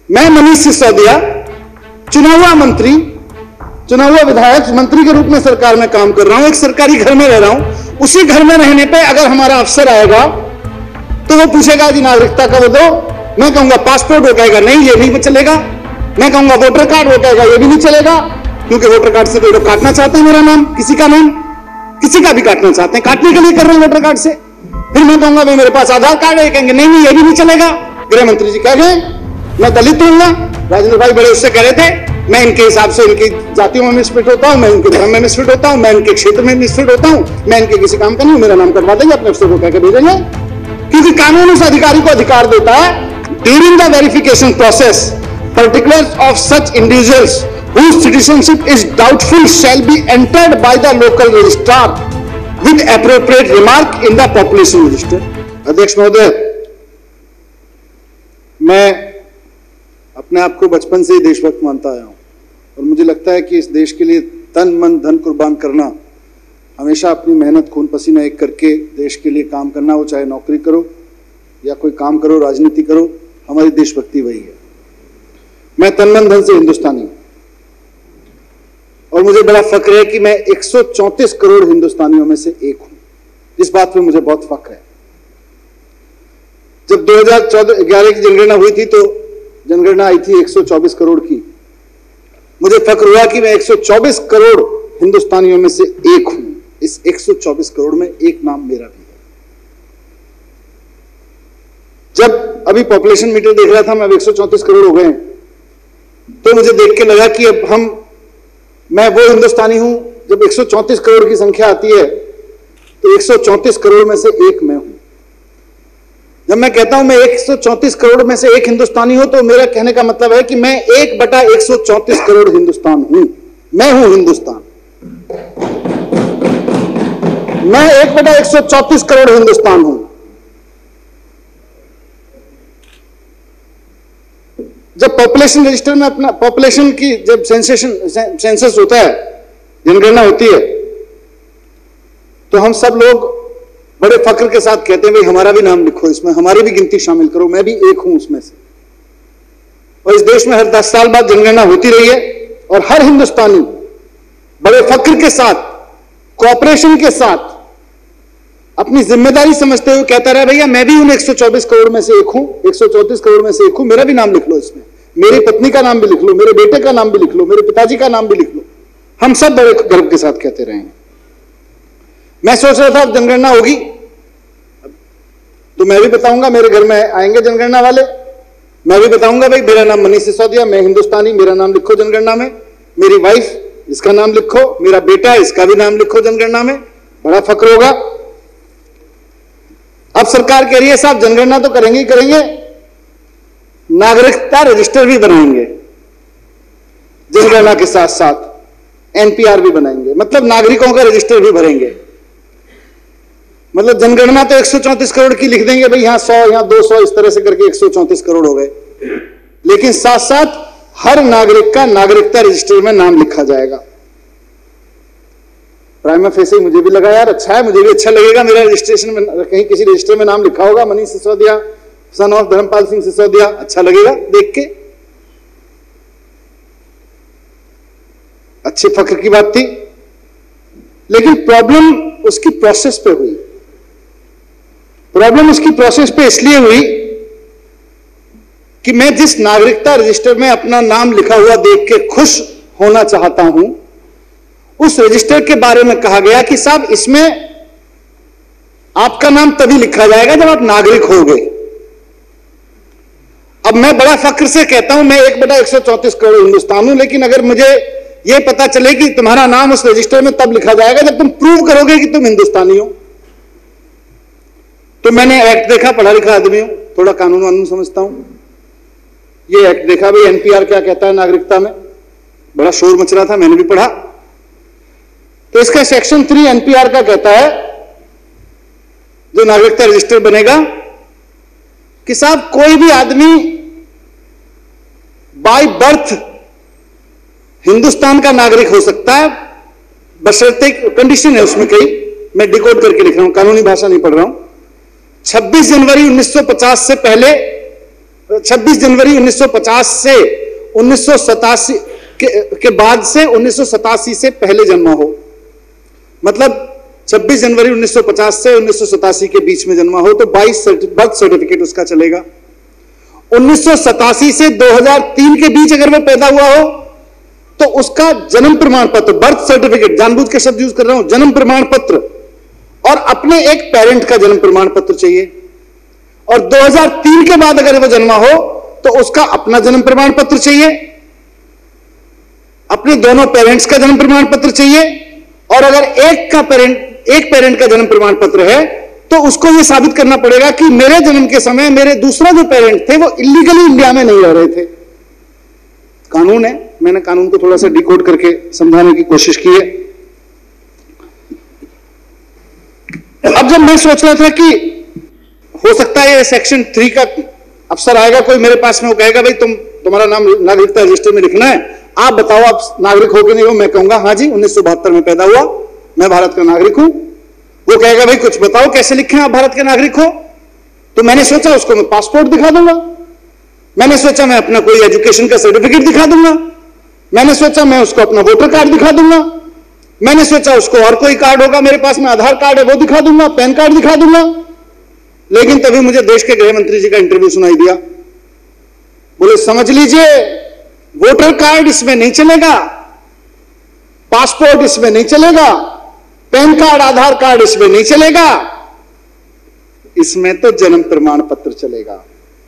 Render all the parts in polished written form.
मैं मनीष सिसोदिया चुना हुआ मंत्री, चुना हुआ विधायक, मंत्री के रूप में सरकार में काम कर रहा हूं, एक सरकारी घर में रह रहा हूं। उसी घर में रहने पे अगर हमारा अफसर आएगा तो वो पूछेगा कि नागरिकता कब दो, मैं कहूंगा पासपोर्ट, वो कहेगा नहीं ये नहीं चलेगा। मैं कहूंगा वोटर कार्ड, वो कहेगा ये भी नहीं चलेगा, क्योंकि वोटर कार्ड से तो लोग काटना चाहते हैं मेरा नाम, किसी का नाम, किसी का भी काटना चाहते हैं, काटने के लिए कर रहे हैं वोटर कार्ड से। फिर मैं कहूंगा भाई मेरे पास आधार कार्ड है, कहेंगे नहीं नहीं ये भी नहीं चलेगा। गृह मंत्री जी कह गए मैं दलित हूं, राजेंद्र भाई बड़े उससे कह रहे थे मैं इनके हिसाब से इनकी जातियों में मिसफिट होता हूं, मैं इनके धर्म में मिसफिट होता हूं, मैं इनके क्षेत्र में मिसफिट होता हूं, मैं इनके किसी काम का नहीं हूं, मेरा नाम करवा देंगे, अपने अफसर को कहकर भेजेंगे। क्योंकि कानून उस अधिकारी को अधिकार देता है during the verification process particulars of such individuals whose citizenship is doubtful shall be entered by the local registrar with appropriate remark in the population register। अध्यक्ष महोदय, मैं अपने आप को बचपन से ही देशभक्त मानता आया हूं और मुझे लगता है कि इस देश के लिए तन मन धन कुर्बान करना, हमेशा अपनी मेहनत खून पसीना एक करके देश के लिए काम करना, वो चाहे नौकरी करो या कोई काम करो, राजनीति करो, हमारी देशभक्ति वही है। मैं तन मन धन से हिंदुस्तानी हूं और मुझे बड़ा फक्र है कि मैं 134 करोड़ हिंदुस्तानियों में से एक हूं। इस बात पे मुझे बहुत फक्र है। जब 2011 की जनगणना हुई थी तो जनगणना आई थी 124 करोड़ की। मुझे फक्र हुआ कि मैं 124 करोड़ हिंदुस्तानियों में से एक हूं। इस 124 करोड़ में एक नाम मेरा भी है। जब अभी पॉपुलेशन मीटर देख रहा था मैं, अब 134 करोड़ हो गए हैं, तो मुझे देख के लगा कि अब मैं वो हिंदुस्तानी हूं। जब 134 करोड़ की संख्या आती है तो 134 करोड़ में से एक मैं हूं। जब मैं कहता हूं मैं 134 करोड़ में से एक हिंदुस्तानी हूं तो मेरा कहने का मतलब है कि मैं 1/134 करोड़ हिंदुस्तान हूं। मैं हूं हिंदुस्तान, मैं 1/134 करोड़ हिंदुस्तान हूं। जब पॉपुलेशन रजिस्टर में अपना पॉपुलेशन की जब सेंसस होता है, जनगणना होती है, तो हम सब लोग बड़े फक्र के साथ कहते हैं भाई हमारा भी नाम लिखो इसमें, हमारी भी गिनती शामिल करो, मैं भी एक हूं उसमें से। और इस देश में हर 10 साल बाद जनगणना होती रही है और हर हिंदुस्तानी बड़े फक्र के साथ, कोऑपरेशन के साथ, अपनी जिम्मेदारी समझते हुए कहता रहा भैया मैं भी उन 124 करोड़ में से एक हूं, 134 करोड़ में से एक हूं, मेरा भी नाम लिख लो इसमें, मेरी पत्नी का नाम भी लिख लो, मेरे बेटे का नाम भी लिख लो, मेरे पिताजी का नाम भी लिख लो। हम सब बड़े गर्व के साथ कहते रहे हैं। मैं सोच रहा था अब जनगणना होगी तो मैं भी बताऊंगा, मेरे घर में आएंगे जनगणना वाले, मैं भी बताऊंगा भाई मेरा नाम मनीष सिसोदिया, मैं हिंदुस्तानी, मेरा नाम लिखो जनगणना में, मेरी वाइफ इसका नाम लिखो, मेरा बेटा इसका भी नाम लिखो जनगणना में, बड़ा फक्र होगा। अब सरकार कह रही है साहब जनगणना तो करेंगे ही करेंगे, नागरिकता रजिस्टर भी बनाएंगे, जनगणना के साथ साथ एनपीआर भी बनाएंगे, मतलब नागरिकों का रजिस्टर भी भरेंगे। मतलब जनगणना तो 134 करोड़ की लिख देंगे भाई, यहां 100 यहां 200 इस तरह से करके 134 करोड़ हो गए, लेकिन साथ साथ हर नागरिक का नागरिकता रजिस्टर में नाम लिखा जाएगा। प्राइमा फेसी मुझे भी लगा यार अच्छा है, मुझे भी अच्छा लगेगा, मेरा रजिस्ट्रेशन में कहीं किसी रजिस्टर में नाम लिखा होगा मनीष सिसोदिया सन ऑफ धर्मपाल सिंह सिसोदिया, अच्छा लगेगा देख के, अच्छी फक्र की बात थी। लेकिन प्रॉब्लम उसकी प्रोसेस पे हुई। प्रॉब्लम उसकी प्रोसेस पे इसलिए हुई कि मैं जिस नागरिकता रजिस्टर में अपना नाम लिखा हुआ देख के खुश होना चाहता हूं, उस रजिस्टर के बारे में कहा गया कि साहब इसमें आपका नाम तभी लिखा जाएगा जब आप नागरिक होंगे। अब मैं बड़ा फक्र से कहता हूं मैं 1/134 करोड़ हिंदुस्तान हूं, लेकिन अगर मुझे यह पता चले कि तुम्हारा नाम उस रजिस्टर में तब लिखा जाएगा जब तुम प्रूव करोगे कि तुम हिंदुस्तानी हो। तो मैंने एक्ट देखा, पढ़ा लिखा आदमी हूं, थोड़ा कानून वानून समझता हूं। ये एक्ट देखा भाई एनपीआर क्या कहता है नागरिकता में, बड़ा शोर मच रहा था, मैंने भी पढ़ा। तो इसका सेक्शन 3 एनपीआर का कहता है जो नागरिकता रजिस्टर बनेगा कि साहब कोई भी आदमी बाय बर्थ हिंदुस्तान का नागरिक हो सकता है, बशर्ते कंडीशन है उसमें कई, मैं डिकोड करके लिख रहा हूं, कानूनी भाषा नहीं पढ़ रहा हूं। 26 जनवरी 1950 से पहले 26 जनवरी 1950 से 1987 के बाद से 1987 से पहले जन्मा हो, मतलब 26 जनवरी 1950 से 1987 के बीच में जन्मा हो तो 22 बर्थ सर्टिफिकेट उसका चलेगा। 1987 से 2003 के बीच अगर वो पैदा हुआ हो तो उसका जन्म प्रमाण पत्र, बर्थ सर्टिफिकेट, जानबूझ के शब्द यूज कर रहा हूं, जन्म प्रमाण पत्र और अपने एक पेरेंट का जन्म प्रमाण पत्र चाहिए। और 2003 के बाद अगर वो जन्मा हो तो उसका अपना जन्म प्रमाण पत्र चाहिए, अपने दोनों पेरेंट्स का जन्म प्रमाण पत्र चाहिए, और अगर एक पेरेंट का जन्म प्रमाण पत्र है तो उसको यह साबित करना पड़ेगा कि मेरे जन्म के समय मेरे दूसरा जो पेरेंट थे वो इलीगली इंडिया में नहीं रह रहे थे। कानून है, मैंने कानून को थोड़ा सा डिकोड करके समझाने की कोशिश की है। अब जब मैं सोच रहा था कि हो सकता है ये सेक्शन 3 का अफसर आएगा कोई मेरे पास में, वो कहेगा भाई तुम्हारा नाम नागरिकता रजिस्टर में लिखना है, आप बताओ आप नागरिक हो कि नहीं हो। मैं कहूंगा हाँ जी 1972 में पैदा हुआ, मैं भारत का नागरिक हूं। वो कहेगा भाई कुछ बताओ कैसे लिखे आप भारत के नागरिक हो। तो मैंने सोचा उसको मैं पासपोर्ट दिखा दूंगा, मैंने सोचा मैं अपना कोई एजुकेशन का सर्टिफिकेट दिखा दूंगा, मैंने सोचा मैं उसको अपना वोटर कार्ड दिखा दूंगा, मैंने सोचा उसको और कोई कार्ड होगा मेरे पास में, आधार कार्ड है वो दिखा दूंगा, पैन कार्ड दिखा दूंगा। लेकिन तभी मुझे देश के गृह मंत्री जी का इंटरव्यू सुनाई दिया। बोले समझ लीजिए वोटर कार्ड इसमें नहीं चलेगा, पासपोर्ट इसमें नहीं चलेगा, पैन कार्ड आधार कार्ड इसमें नहीं चलेगा, इसमें तो जन्म प्रमाण पत्र चलेगा।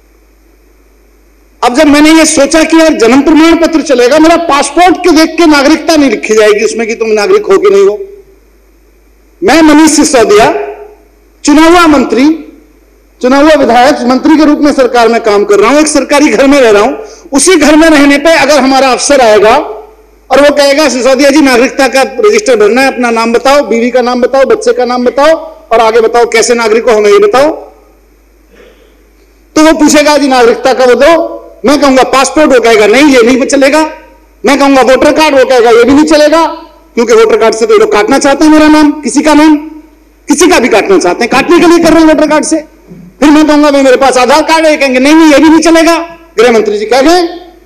अब जब मैंने ये सोचा कि यार जन्म प्रमाण पत्र चलेगा, मेरा पासपोर्ट के देख के नागरिकता नहीं लिखी जाएगी उसमें कि तुम नागरिक हो कि नहीं हो। मैं मनीष सिसोदिया चुना हुआ मंत्री, चुना हुआ विधायक, मंत्री के रूप में सरकार में काम कर रहा हूं, एक सरकारी घर में रह रहा हूं। उसी घर में रहने पे अगर हमारा अफसर आएगा और वो कहेगा सिसोदिया जी नागरिकता का रजिस्टर भरना है, अपना नाम बताओ, बीवी का नाम बताओ, बच्चे का नाम बताओ और आगे बताओ कैसे नागरिक हो हमें ये बताओ, तो वो पूछेगा जी नागरिकता का वो दो। मैं कहूंगा पासपोर्ट, वो कहेगा नहीं ये नहीं चलेगा। मैं कहूंगा वोटर कार्ड, वो कहेगा ये भी नहीं चलेगा, क्योंकि वोटर कार्ड से तो लोग काटना चाहते हैं मेरा नाम, किसी का नाम, किसी का भी काटना चाहते हैं, काटने के लिए कर रहे हैं वोटर कार्ड से। फिर मैं कहूंगा भाई मेरे पास आधार कार्ड है, कहेंगे नहीं नहीं ये भी नहीं चलेगा, गृह मंत्री जी कह गए।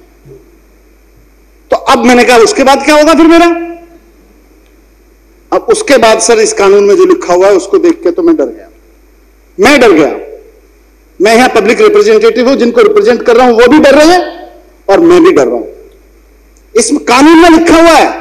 तो अब मैंने कहा उसके बाद क्या होगा फिर मेरा। अब उसके बाद सर इस कानून में जो लिखा हुआ है उसको देख के तो मैं डर गया, मैं डर गया। मैं यहां पब्लिक रिप्रेजेंटेटिव हूं, जिनको रिप्रेजेंट कर रहा हूं वो भी डर रहे हैं और मैं भी डर रहा हूं। इस कानून में लिखा हुआ है,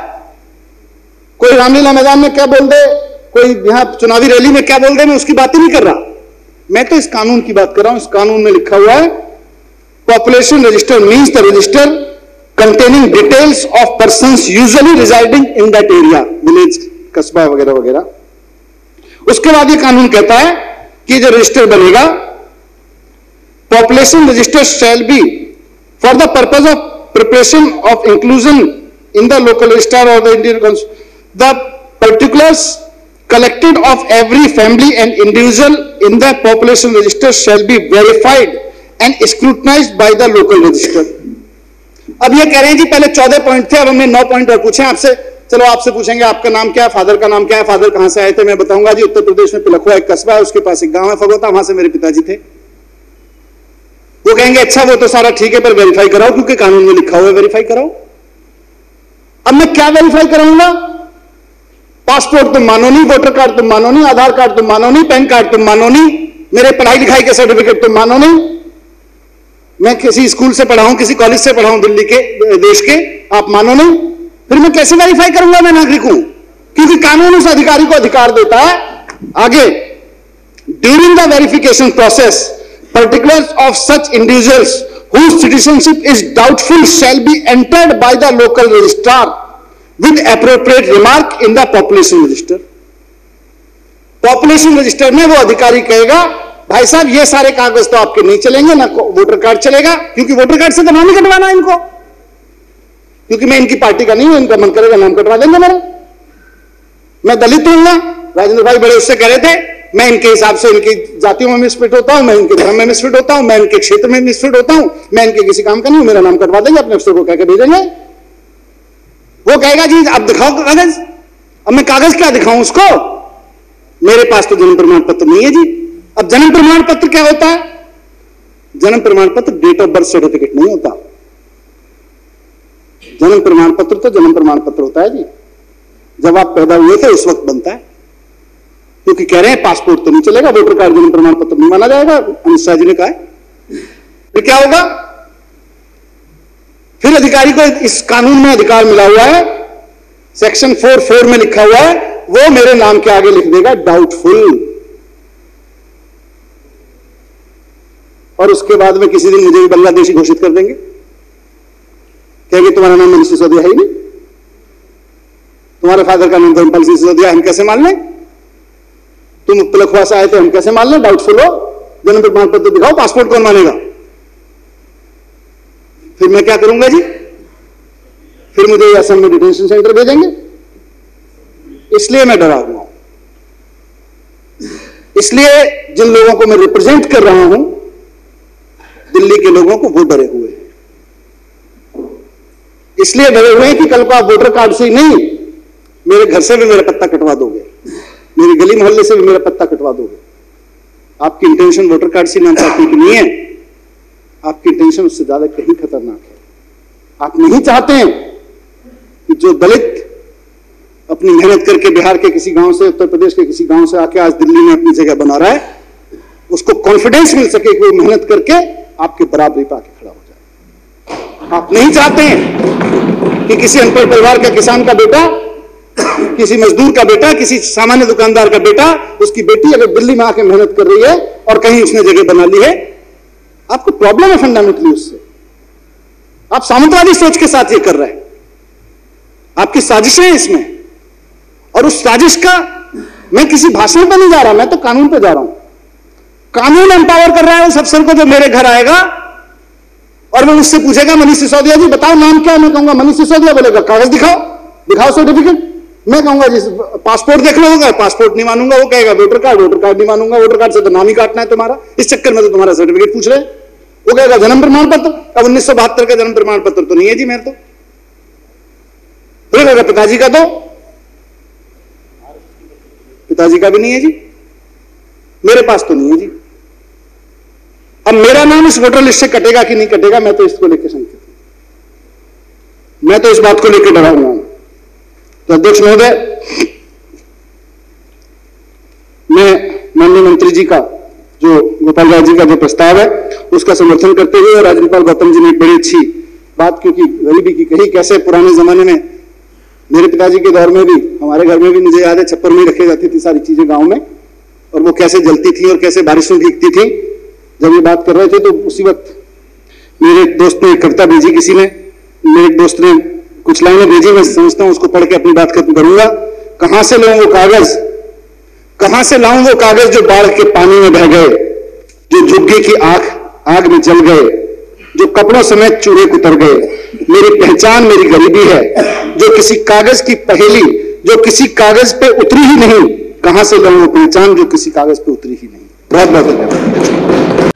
कोई रामलीला मैदान में क्या बोल दे, कोई यहां चुनावी रैली में क्या बोल दे, मैं उसकी बात ही नहीं कर रहा, मैं तो इस कानून की बात कर रहा हूं। इस कानून में लिखा हुआ है population register means the register containing details of persons usually residing in that area, village, कस्बा वगैरह वगैरह। उसके बाद ये कानून कहता है कि जो रजिस्टर बनेगा, population register shall be for the purpose of preparation of inclusion in the local register or the Indian the particulars collected of every family and individual in the population register shall be verified and scrutinized by the local register। अब ये कह रहे हैं जी पहले 14 point थे, अब हमने 9 point और पूछे आपसे। चलो आपसे पूछेंगे आपका नाम क्या है, फादर का नाम क्या है, फादर कहां से आए थे। मैं बताऊंगा जी उत्तर प्रदेश में पिलखुआ एक कस्बा है, उसके पास एक गांव है फगोता, वहां से मेरे पिताजी थे। वो कहेंगे अच्छा वो तो सारा ठीक है पर वेरीफाई कराओ, क्योंकि कानून में लिखा हुआ है वेरीफाई कराओ। अब मैं क्या वेरीफाई कराऊंगा, पासपोर्ट तुम मानो नहीं, वोटर कार्ड तुम मानो नहीं, आधार कार्ड तुम मानो नहीं, पैन कार्ड तुम मानो नहीं, मेरे पढ़ाई लिखाई के सर्टिफिकेट तुम मानो नहीं, मैं किसी स्कूल से पढ़ा हूं, किसी कॉलेज से पढ़ा हूं दिल्ली के, देश के, आप मानो नहीं, फिर मैं कैसे वेरीफाई करूंगा मैं नागरिक हूं। क्योंकि कानून उस अधिकारी को अधिकार देता है आगे, during the verification process particulars of such individuals whose citizenship is doubtful shall be entered by the local registrar with appropriate remark in the population register। population register में वो अधिकारी कहेगा भाई साहब ये सारे कागज तो आपके नहीं चलेंगे, ना वोटर कार्ड चलेगा, क्योंकि वोटर कार्ड से तो नाम ही कटवाना है इनको, क्योंकि मैं इनकी पार्टी का नहीं हूं, इनका मन करेगा नाम कटवा देंगे मेरा। मैं दलित हूंगा, राजेंद्र भाई बड़े उससे कह रहे थे, मैं इनके हिसाब से इनकी जातियों में मिसफिट होता हूं, मैं इनके धर्म में मिसफिट होता हूं, मैं इनके क्षेत्र में मिसफिट होता हूं, मैं इनके किसी काम का नहीं हूं, मेरा नाम कटवा देंगे, अपने अफसर को कहकर भेजेंगे। वो कहेगा जी आप दिखाओ कागज। अब मैं कागज क्या दिखाऊं उसको, मेरे पास तो जन्म प्रमाण पत्र नहीं है जी। अब जन्म प्रमाण पत्र क्या होता है, जन्म प्रमाण पत्र डेट ऑफ बर्थ सर्टिफिकेट नहीं होता। जन्म प्रमाण पत्र तो जन्म प्रमाण पत्र होता है जी, जब आप पैदा हुए थे उस वक्त बनता है। क्योंकि कह रहे हैं पासपोर्ट तो नहीं चलेगा, वोटर कार्ड जन्म प्रमाण पत्र नहीं माना जाएगा, अमित शाह जी ने कहा है। फिर क्या होगा? फिर अधिकारी को इस कानून में अधिकार मिला हुआ है, सेक्शन 4(4) में लिखा हुआ है, वो मेरे नाम के आगे लिख देगा डाउटफुल, और उसके बाद में किसी दिन मुझे भी बांग्लादेशी घोषित कर देंगे, कहेंगे तुम्हारा नाम मनीष सिसोदिया है ही नहीं, तुम्हारे फादर का नाम धर्मपाल सिसोदिया, हम कैसे मान लें? तुम मुख्तलखवा से आए थे, हम कैसे मान लें? डाउटफुल हो, जन्म प्रमाण पत्र दिखाओ, पासपोर्ट कौन मानेगा? फिर मैं क्या करूंगा जी? फिर मुझे असम में डिटेंशन सेंटर भेजेंगे। इसलिए मैं डरा हुआ हूं, इसलिए जिन लोगों को मैं रिप्रेजेंट कर रहा हूं, दिल्ली के लोगों को, वो डरे हुए हैं। इसलिए डरे हुए हैं कि कल को आप वोटर कार्ड से ही नहीं, मेरे घर से भी मेरा पत्ता कटवा दोगे, मेरी गली मोहल्ले से भी मेरा पत्ता कटवा दोगे। आपकी इंटेंशन वोटर कार्ड से नाम काटने की नहीं है, आपकी इंटेंशन उससे ज्यादा कहीं खतरनाक है। आप नहीं चाहते हैं कि जो दलित अपनी मेहनत करके बिहार के किसी गांव से, उत्तर प्रदेश के किसी गांव से आके आज दिल्ली में अपनी जगह बना रहा है, उसको कॉन्फिडेंस मिल सके कि वो मेहनत करके आपके बराबरी पे आके खड़ा हो जाए। आप नहीं चाहते हैं कि किसी अनपढ़ परिवार का किसान का बेटा, किसी मजदूर का बेटा, किसी सामान्य दुकानदार का बेटा, उसकी बेटी अगर दिल्ली में आके मेहनत कर रही है और कहीं उसने जगह बना ली है, आपको प्रॉब्लम है फंडामेंटली उससे। आप सामंतवादी सोच के साथ ये कर रहे हैं, आपकी साजिशें हैं इसमें, और उस साजिश का मैं किसी भाषण पर नहीं जा रहा, मैं तो कानून पे जा रहा हूं। कानून एम्पावर कर रहा है उस अफसर को जो मेरे घर आएगा और वो मुझसे पूछेगा मनीष सिसोदिया जी बताओ नाम क्या है, मैं कहूंगा मनीष सिसोदिया, बोलेगा कागज दिखाओ, दिखाओ सर्टिफिकेट, मैं कहूंगा जी पासपोर्ट देख लो, होगा पासपोर्ट नहीं मानूंगा, वो कहेगा वोटर कार्ड नहीं मानूंगा, वोटर कार्ड से तो नाम ही काटना है तुम्हारा, इस चक्कर में तो तुम्हारा सर्टिफिकेट पूछ रहे हैं। वो कहेगा जन्म प्रमाण पत्र, अब 1972 का जन्म प्रमाण पत्र तो नहीं है जी मेरे तो। फिर कहेगा पिताजी का, तो पिताजी का भी नहीं है जी, मेरे पास तो नहीं है जी। अब मेरा नाम इस वोटर लिस्ट से कटेगा कि नहीं कटेगा, मैं तो इसको लेकर शंकित हूं, मैं तो इस बात को लेकर डरा हुआ हूं। तो अध्यक्ष महोदय, मैं माननीय मंत्री जी का जो गोपाल राज जी का जो प्रस्ताव है उसका समर्थन करते हुए, और राज्यपाल गौतम जी ने एक बड़ी अच्छी बात क्योंकि गरीबी की कही, कैसे पुराने जमाने में मेरे पिताजी के दौर में भी, हमारे घर में भी मुझे याद है छप्पर में रखी जाती थी सारी चीजें गांव में, और वो कैसे जलती थी और कैसे बारिश में भीगती थी। जब ये बात कर रहे थे तो उसी वक्त मेरे दोस्त ने एक कविता भेजी, किसी ने, मेरे एक दोस्त ने कुछ लाइनें भेजी, मैं समझता हूं उसको पढ़ के अपनी बात खत्म करूंगा। कहां से लाऊं वो कागज, कहां से लाऊं वो कागज जो बाढ़ के पानी में बह गए, जो झुग्गी की आग में जल गए, जो कपड़ों समेत चूहे कुतर गए। मेरी पहचान मेरी गरीबी है, जो किसी कागज की पहेली, जो किसी कागज पे उतरी ही नहीं। कहां से लाऊं वो पहचान जो किसी कागज पे उतरी ही नहीं। बहुत बहुत धन्यवाद।